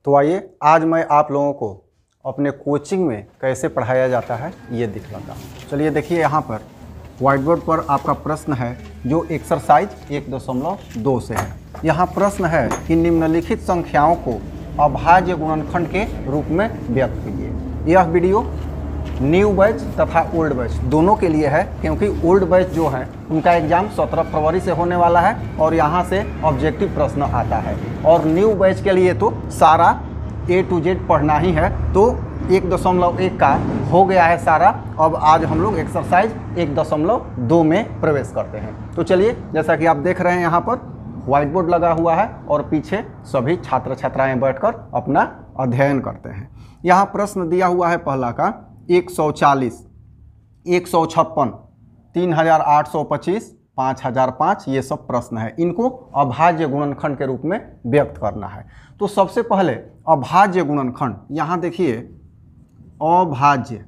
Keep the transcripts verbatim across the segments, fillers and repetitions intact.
तो आइए आज मैं आप लोगों को अपने कोचिंग में कैसे पढ़ाया जाता है ये दिखलाता हूँ। चलिए देखिए, यहाँ पर व्हाइट बोर्ड पर आपका प्रश्न है जो एक्सरसाइज एक दशमलव दो से है। यहाँ प्रश्न है कि निम्नलिखित संख्याओं को अभाज्य गुणनखंड के रूप में व्यक्त कीजिए। यह वीडियो न्यू बैच तथा ओल्ड बैच दोनों के लिए है, क्योंकि ओल्ड बैच जो है उनका एग्जाम सत्रह फरवरी से होने वाला है और यहाँ से ऑब्जेक्टिव प्रश्न आता है, और न्यू बैच के लिए तो सारा ए टू जेड पढ़ना ही है। तो एक दशमलव एक का हो गया है सारा। अब आज हम लोग एक्सरसाइज एक दशमलव दो में प्रवेश करते हैं। तो चलिए, जैसा कि आप देख रहे हैं यहाँ पर व्हाइट बोर्ड लगा हुआ है और पीछे सभी छात्र छात्राएं बैठकर अपना अध्ययन करते हैं। यहाँ प्रश्न दिया हुआ है पहला का एक सौ चालीस, एक सौ छप्पन, तीन हजार आठ सौ पच्चीस, पाँच हजार पाँच, ये सब प्रश्न है। इनको अभाज्य गुणनखंड के रूप में व्यक्त करना है। तो सबसे पहले अभाज्य गुणनखंड, यहाँ देखिए अभाज्य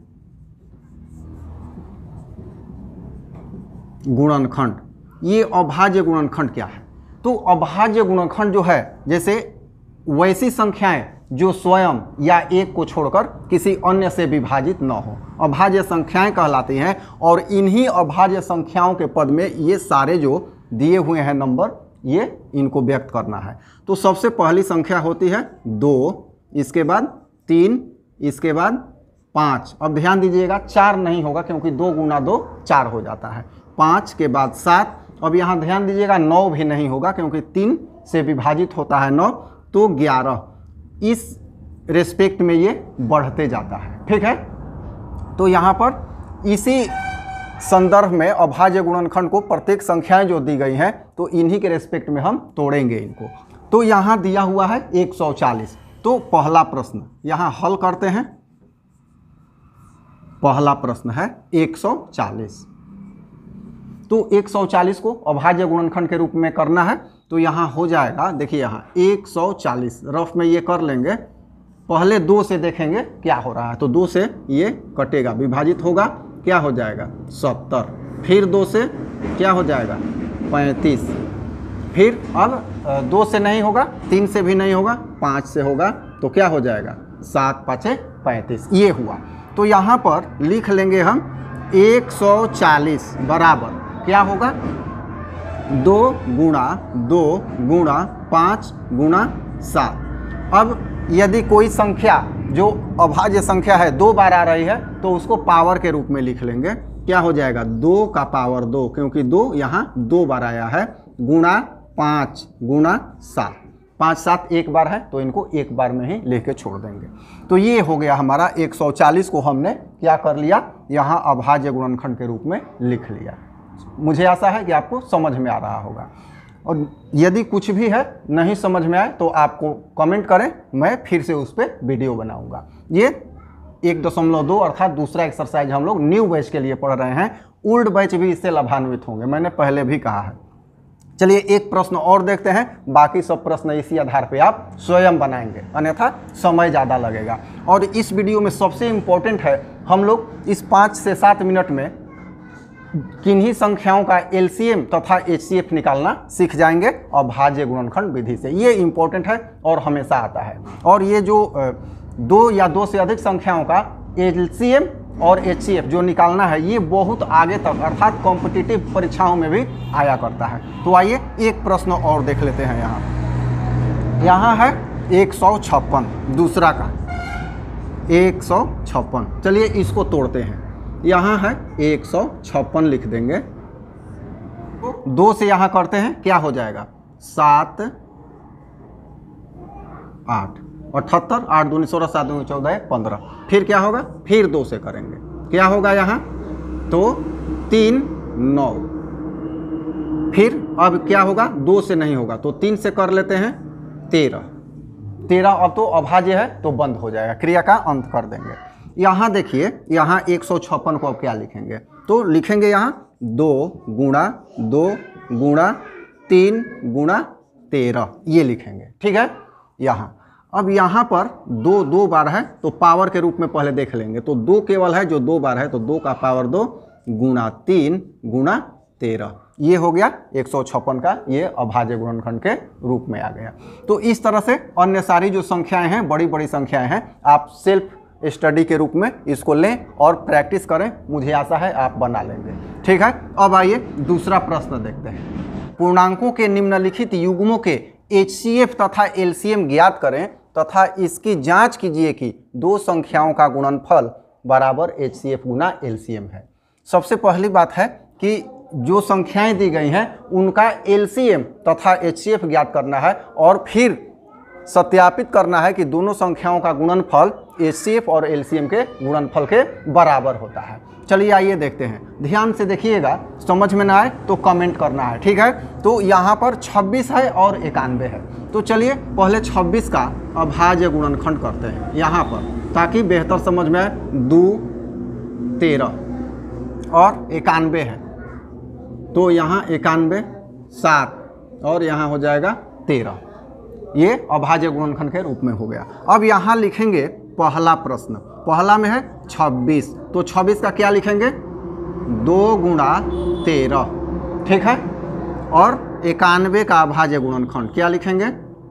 गुणनखंड, ये अभाज्य गुणनखंड क्या है? तो अभाज्य गुणनखंड जो है, जैसे वैसी संख्याएं जो स्वयं या एक को छोड़कर किसी अन्य से विभाजित न हो, अभाज्य संख्याएं कहलाती हैं। और इन्हीं अभाज्य संख्याओं के पद में ये सारे जो दिए हुए हैं नंबर, ये इनको व्यक्त करना है। तो सबसे पहली संख्या होती है दो, इसके बाद तीन, इसके बाद पाँच। अब ध्यान दीजिएगा, चार नहीं होगा क्योंकि दो गुना दो चार हो जाता है। पाँच के बाद सात। अब यहाँ ध्यान दीजिएगा, नौ भी नहीं होगा क्योंकि तीन से विभाजित होता है नौ, तो ग्यारह। इस रेस्पेक्ट में ये बढ़ते जाता है, ठीक है। तो यहाँ पर इसी संदर्भ में अभाज्य गुणनखंड को प्रत्येक संख्याएं जो दी गई हैं तो इन्हीं के रेस्पेक्ट में हम तोड़ेंगे इनको। तो यहाँ दिया हुआ है एक सौ चालीस। तो पहला प्रश्न यहाँ हल करते हैं। पहला प्रश्न है एक सौ चालीस। तो एक सौ चालीस को अभाज्य गुणनखंड के रूप में करना है। तो यहाँ हो जाएगा, देखिए यहाँ एक सौ चालीस रफ में ये कर लेंगे। पहले दो से देखेंगे क्या हो रहा है। तो दो से ये कटेगा, विभाजित होगा, क्या हो जाएगा सत्तर। फिर दो से क्या हो जाएगा पैंतीस। फिर अब दो से नहीं होगा, तीन से भी नहीं होगा, पाँच से होगा, तो क्या हो जाएगा सात पाँचे पैंतीस। ये हुआ। तो यहाँ पर लिख लेंगे हम एक सौ चालीस बराबर क्या होगा, दो गुणा दो गुणा पाँच गुणा सात। अब यदि कोई संख्या जो अभाज्य संख्या है दो बार आ रही है तो उसको पावर के रूप में लिख लेंगे। क्या हो जाएगा दो का पावर दो, क्योंकि दो यहाँ दो बार आया है, गुणा पाँच गुणा सात। पाँच सात एक बार है तो इनको एक बार में ही लेके छोड़ देंगे। तो ये हो गया हमारा एक सौ चालीस को हमने क्या कर लिया, यहाँ अभाज्य गुणनखंड के रूप में लिख लिया। मुझे आशा है कि आपको समझ में आ रहा होगा। और यदि कुछ भी है नहीं समझ में आए तो आपको कमेंट करें, मैं फिर से उस पर वीडियो बनाऊंगा। ये एक दशमलव दो अर्थात दूसरा एक्सरसाइज हम लोग न्यू बैच के लिए पढ़ रहे हैं। ओल्ड बैच भी इससे लाभान्वित होंगे, मैंने पहले भी कहा है। चलिए एक प्रश्न और देखते हैं, बाकी सब प्रश्न इसी आधार पे आप स्वयं बनाएंगे, अन्यथा समय ज़्यादा लगेगा। और इस वीडियो में सबसे इम्पोर्टेंट है, हम लोग इस पाँच से सात मिनट में किन्हीं संख्याओं का एलसीएम तथा एचसीएफ निकालना सीख जाएंगे अभाज्य गुणनखंड विधि से। ये इम्पोर्टेंट है और हमेशा आता है। और ये जो दो या दो से अधिक संख्याओं का एलसीएम और एचसीएफ जो निकालना है, ये बहुत आगे तक अर्थात कॉम्पिटिटिव परीक्षाओं में भी आया करता है। तो आइए एक प्रश्न और देख लेते हैं। यहाँ यहाँ है एक सौ छप्पन, दूसरा का एक सौ छप्पन। चलिए इसको तोड़ते हैं। यहाँ है एक सौ छप्पन लिख देंगे। दो से यहाँ करते हैं, क्या हो जाएगा सात आठ अठहत्तर, आठ दूनी सोलह, सात दूनी चौदह, पंद्रह। फिर क्या होगा, फिर दो से करेंगे, क्या होगा यहाँ तो तीन नौ। फिर अब क्या होगा, दो से नहीं होगा तो तीन से कर लेते हैं, तेरह। तेरह अब तो अभाज्य है तो बंद हो जाएगा, क्रिया का अंत कर देंगे। यहाँ देखिए, यहाँ एक सौ छप्पन को अब क्या लिखेंगे, तो लिखेंगे यहाँ दो गुणा दो गुणा तीन गुणा तेरह, ये लिखेंगे, ठीक है। यहाँ अब यहाँ पर दो दो बार है तो पावर के रूप में पहले देख लेंगे। तो दो केवल है जो दो बार है, तो दो का पावर दो गुणा तीन गुणा तेरह, ये हो गया एक सौ छप्पन का, ये अभाज्य गुणनखंड के रूप में आ गया। तो इस तरह से अन्य सारी जो संख्याएं हैं, बड़ी बड़ी संख्याएं हैं, आप सेल्फ स्टडी के रूप में इसको लें और प्रैक्टिस करें। मुझे आशा है आप बना लेंगे। ठीक है, अब आइए दूसरा प्रश्न देखते हैं। पूर्णांकों के निम्नलिखित युग्मों के एच सी एफ तथा एल सी एम ज्ञात करें तथा इसकी जांच कीजिए कि दो संख्याओं का गुणनफल बराबर एच सी एफ गुना एल सी एम है। सबसे पहली बात है कि जो संख्याएं दी गई हैं उनका एल सी एम तथा एच सी एफ ज्ञात करना है और फिर सत्यापित करना है कि दोनों संख्याओं का गुणनफल एच सी एफ और एल सी एम के गुणनफल के बराबर होता है। चलिए आइए देखते हैं, ध्यान से देखिएगा, समझ में ना आए तो कमेंट करना है। ठीक है, तो यहाँ पर छब्बीस है और इक्यानवे है। तो चलिए पहले छब्बीस का अभाज्य गुणनखंड करते हैं यहाँ पर, ताकि बेहतर समझ में आए। दो तेरह और इक्यानवे है, तो यहाँ इक्यानवे सात और यहाँ हो जाएगा तेरह। ये अभाज्य गुणनखंड के रूप में हो गया। अब यहाँ लिखेंगे पहला प्रश्न, पहला में है छब्बीस, तो छब्बीस का क्या लिखेंगे? दो गुणा तेरह। ठीक है, और इक्यानवे का अभाज्य गुणनखंड क्या लिखेंगे?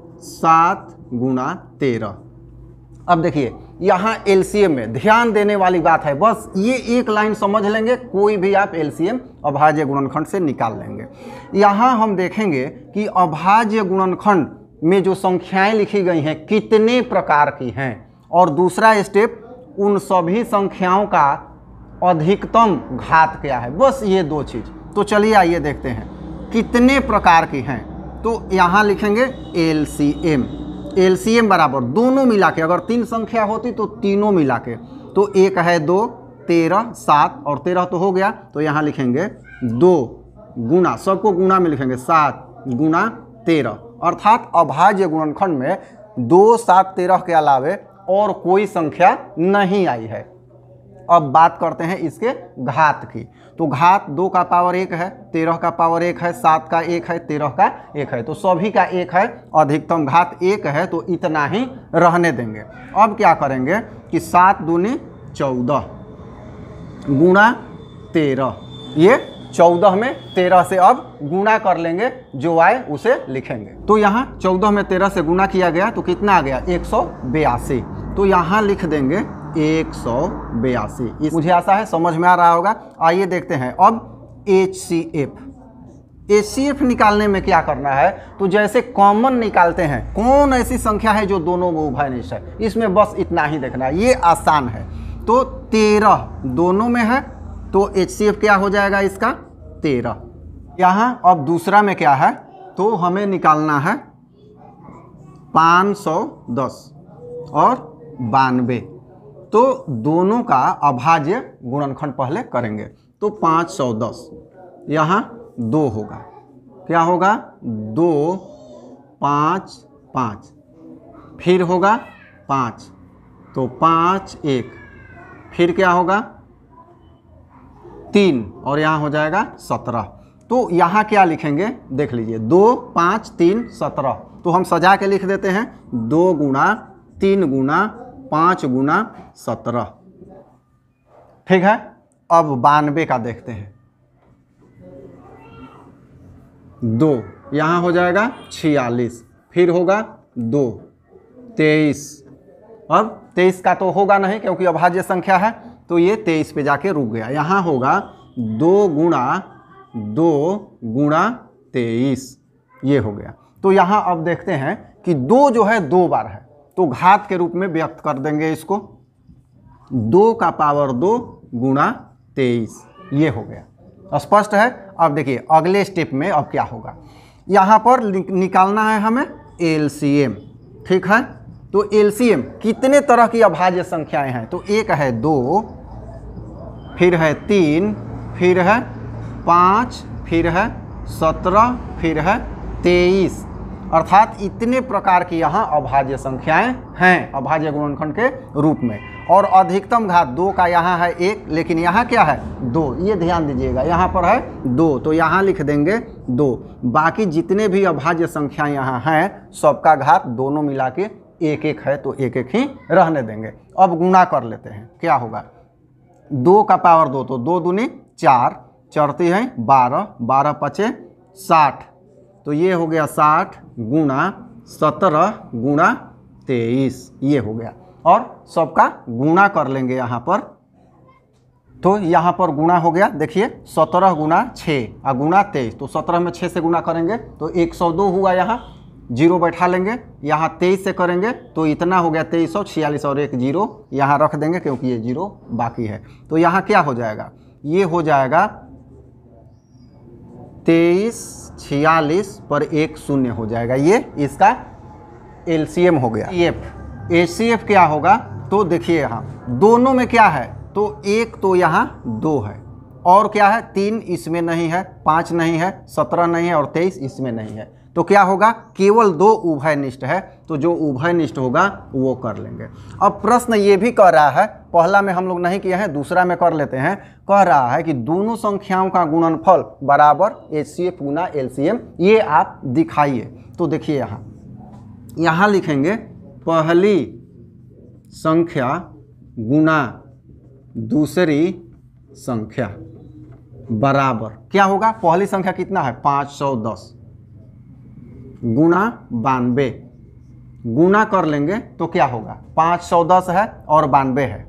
सात गुणा तेरह। अब देखिए यहाँ एल सी एम में ध्यान देने वाली बात है, बस ये एक लाइन समझ लेंगे, कोई भी आप एल सी एम अभाज्य गुणनखंड से निकाल लेंगे। यहाँ हम देखेंगे कि अभाज्य गुणनखंड में जो संख्याएं लिखी गई हैं कितने प्रकार की हैं, और दूसरा स्टेप उन सभी संख्याओं का अधिकतम घात क्या है, बस ये दो चीज़। तो चलिए आइए देखते हैं कितने प्रकार की हैं। तो यहाँ लिखेंगे L C M. L C M बराबर दोनों मिला के, अगर तीन संख्या होती तो तीनों मिला के, तो एक है दो, तेरह, सात और तेरह तो हो गया, तो यहाँ लिखेंगे दो गुना, सबको गुना में लिखेंगे, सात गुना तेरह। अर्थात अभाज्य गुणनखंड में दो, सात, तेरह के अलावे और कोई संख्या नहीं आई है। अब बात करते हैं इसके घात की। तो घात दो का पावर एक है, तेरह का पावर एक है, सात का एक है, तेरह का एक है, तो सभी का एक है, अधिकतम घात एक है, तो इतना ही रहने देंगे। अब क्या करेंगे कि सात दूनी चौदह गुणा तेरह, ये चौदह में तेरह से अब गुणा कर लेंगे, जो आए उसे लिखेंगे। तो यहाँ चौदह में तेरह से गुणा किया गया तो कितना आ गया? एक सौ बयासी। तो यहाँ लिख देंगे एक सौ बयासी। मुझे आशा है समझ में आ रहा होगा। आइए देखते हैं अब H C F. H C F निकालने में क्या करना है? तो जैसे कॉमन निकालते हैं, कौन ऐसी संख्या है जो दोनों में उभयनिष्ठ है, इसमें बस इतना ही देखना है, ये आसान है। तो तेरह दोनों में है, तो एच सी एफ क्या हो जाएगा इसका? तेरह। यहाँ अब दूसरा में क्या है? तो हमें निकालना है पाँच सौ दस और बानवे। तो दोनों का अभाज्य गुणनखंड पहले करेंगे। तो पाँच सौ दस, यहाँ दो होगा, क्या होगा? दो, पाँच, पाँच, फिर होगा पाँच, तो पाँच एक, फिर क्या होगा? तीन, और यहाँ हो जाएगा सत्रह। तो यहाँ क्या लिखेंगे? देख लीजिए, दो, पाँच, तीन, सत्रह। तो हम सजा के लिख देते हैं दो गुना तीन गुना पाँच गुना सत्रह। ठीक है, अब बानवे का देखते हैं। दो, यहाँ हो जाएगा छियालीस, फिर होगा दो, तेईस। अब तेईस का तो होगा नहीं क्योंकि अभाज्य संख्या है, तो ये तेईस पे जाके रुक गया। यहाँ होगा दो गुणा दो गुणा तेईस, ये हो गया। तो यहाँ अब देखते हैं कि दो जो है दो बार है, तो घात के रूप में व्यक्त कर देंगे इसको, दो का पावर दो गुणा तेईस, ये हो गया। स्पष्ट है। अब देखिए अगले स्टेप में अब क्या होगा, यहाँ पर निकालना है हमें एल सी एम। ठीक है, तो एल सी एम कितने तरह की अभाज्य संख्याएं हैं? तो एक है दो, फिर है तीन, फिर है पाँच, फिर है सत्रह, फिर है तेईस। अर्थात इतने प्रकार की यहाँ अभाज्य संख्याएं हैं अभाज्य गुणनखंड के रूप में। और अधिकतम घात दो का यहाँ है एक, लेकिन यहाँ क्या है? दो। ये ध्यान दीजिएगा, यहाँ पर है दो, तो यहाँ लिख देंगे दो। बाकी जितने भी अभाज्य संख्याएं यहाँ हैं सबका घात दोनों मिला के एक एक है, तो एक एक ही रहने देंगे। अब गुणा कर लेते हैं, क्या होगा? दो का पावर दो, तो दो दूनी चार, चढ़ती हैं बारह, बारह पचे साठ, तो ये हो गया साठ गुना सत्रह गुना तेईस, ये हो गया। और सबका गुणा कर लेंगे यहाँ पर, तो यहाँ पर गुणा हो गया, देखिए सत्रह गुना छः और गुना तेईस, तो सत्रह में छः से गुना करेंगे तो एक सौ दो हुआ, यहाँ जीरो बैठा लेंगे, यहाँ तेईस से करेंगे तो इतना हो गया तेईस सौ छियालीस, और एक जीरो यहाँ रख देंगे क्योंकि ये जीरो बाकी है। तो यहाँ क्या हो जाएगा, ये हो जाएगा तेईस छियालीस पर एक शून्य हो जाएगा, ये इसका एलसीएम हो गया। एफ एचसीएफ क्या होगा, तो देखिए यहाँ दोनों में क्या है, तो एक तो यहाँ दो है, और क्या है तीन इसमें नहीं है, पाँच नहीं है, सत्रह नहीं है और तेईस इसमें नहीं है, तो क्या होगा केवल दो उभयनिष्ठ है, तो जो उभयनिष्ठ होगा वो कर लेंगे। अब प्रश्न ये भी कह रहा है, पहला में हम लोग नहीं किए हैं, दूसरा में कर लेते हैं, कह रहा है कि दोनों संख्याओं का गुणनफल बराबर एचसीएफ गुना एलसीएम, ये आप दिखाइए। तो देखिए यहाँ यहाँ लिखेंगे पहली संख्या गुना दूसरी संख्या बराबर क्या होगा, पहली संख्या कितना है पाँच सौ दस गुना बानवे, गुना कर लेंगे तो क्या होगा, पाँच सौ दस है और बानवे है,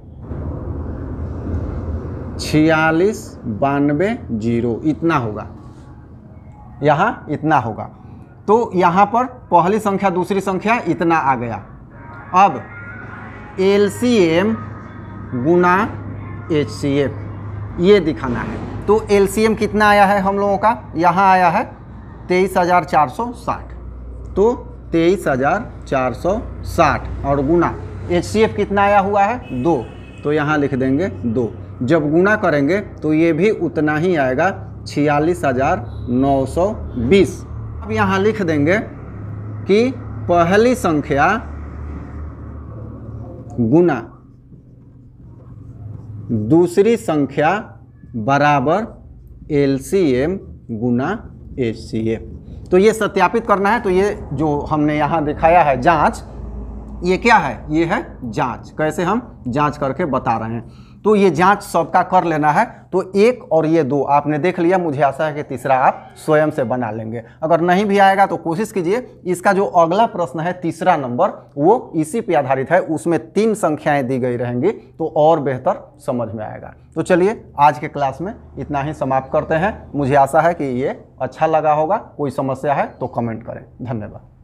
छियालीस बानवे जीरो, इतना होगा, यहाँ इतना होगा। तो यहाँ पर पहली संख्या दूसरी संख्या इतना आ गया। अब एलसीएम गुना एचसीएफ ये दिखाना है, तो एलसीएम कितना आया है हम लोगों का, यहाँ आया है तेईस हजार चार सौ साठ, तो तेईस हजार चार सौ साठ, और गुना एचसीएफ कितना आया हुआ है दो, तो यहाँ लिख देंगे दो, जब गुना करेंगे तो ये भी उतना ही आएगा छियालीस हजार नौ सौ बीस। अब यहाँ लिख देंगे कि पहली संख्या गुना दूसरी संख्या बराबर एलसीएम गुना एचसीएफ। तो ये सत्यापित करना है, तो ये जो हमने यहाँ दिखाया है जांच, ये क्या है, ये है जांच, कैसे हम जांच करके बता रहे हैं। तो ये जांच सबका कर लेना है, तो एक और ये दो आपने देख लिया, मुझे आशा है कि तीसरा आप स्वयं से बना लेंगे। अगर नहीं भी आएगा तो कोशिश कीजिए, इसका जो अगला प्रश्न है तीसरा नंबर वो इसी पे आधारित है, उसमें तीन संख्याएं दी गई रहेंगी, तो और बेहतर समझ में आएगा। तो चलिए आज के क्लास में इतना ही समाप्त करते हैं। मुझे आशा है कि ये अच्छा लगा होगा, कोई समस्या है तो कमेंट करें। धन्यवाद।